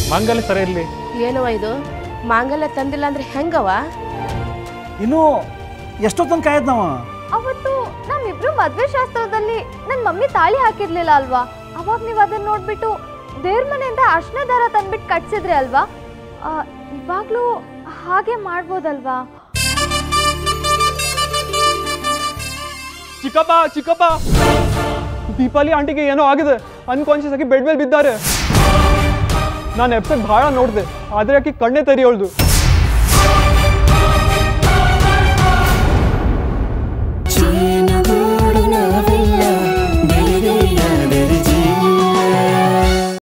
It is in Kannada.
ಮಾಂಗಲ್ಯ ಸರಿ ಇರಲಿ. ಏನವ ಇದು ಮಾಂಗಲ್ಯ ತಂದಿಲ್ಲ ಅಂದ್ರೆ ಹೆಂಗವ? ಇನ್ನೂ ಎಷ್ಟೊತ್ತನ ಕಾಯದ್ ನಾವ? ಅವತ್ತು ನಮ್ಮಿಬ್ರು ಮದ್ವೆ ಶಾಸ್ತ್ರದಲ್ಲಿ ನನ್ನ ಮಮ್ಮಿ ತಾಳಿ ಹಾಕಿರ್ಲಿಲ್ಲ ಅಲ್ವಾ? ಅವಾಗ ನೀವು ಅದನ್ನ ನೋಡ್ಬಿಟ್ಟು ದೇವ್ರ ಮನೆಯಿಂದ ಅರ್ಶಿನ ದಾರ ತಂದ್ಬಿಟ್ಟು ಕಟ್ಸಿದ್ರಿ ಅಲ್ವಾ? ಇವಾಗ್ಲೂ ಹಾಗೆ ಮಾಡ್ಬೋದಲ್ವಾ? ಚಿಕ್ಕಪ್ಪ ಚಿಕ್ಕಪ್ಪ, ದೀಪಾಲಿ ಆಂಟಿಗೆ ಏನೋ ಆಗಿದೆ, ಅನ್ಕಾನ್ಶಿಯಸ್ ಆಗಿ ಬೆಡ್ ಮೇಲೆ ಬಿದ್ದಾರೆ. ನಾನು ಎಪಿಸೋಡ್ ಭಾಳ ನೋಡಿದೆ, ಆದರೆ ಆಕೆ ಕಣ್ಣೇ ತೆರೆಯೋಳ್ದು.